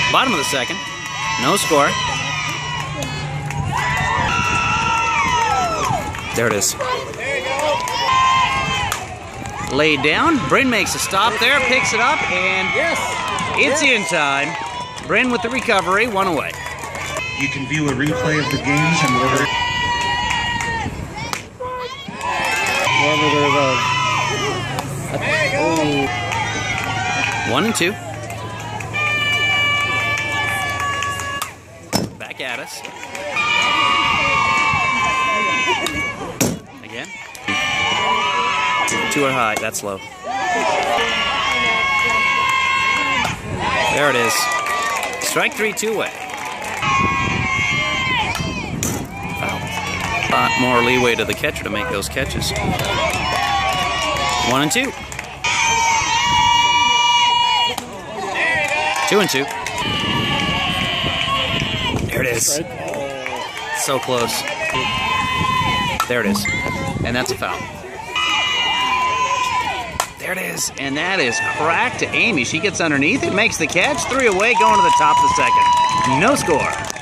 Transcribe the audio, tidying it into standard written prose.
Bottom of the second. No score. There it is. Laid down. Bryn makes a stop there, picks it up, and it's in time. Bryn with the recovery, 1 away. You can view a replay of the games and order. Oh. 1 and 2. Back at us. Again. 2 are high. That's low. There it is. Strike 3, 2 away. Foul. A lot more leeway to the catcher to make those catches. 1 and 2. 2 and 2. There it is. So close. There it is. And that's a foul. There it is. And that is cracked to Amy. She gets underneath it, makes the catch. 3 away, going to the top of the second. No score.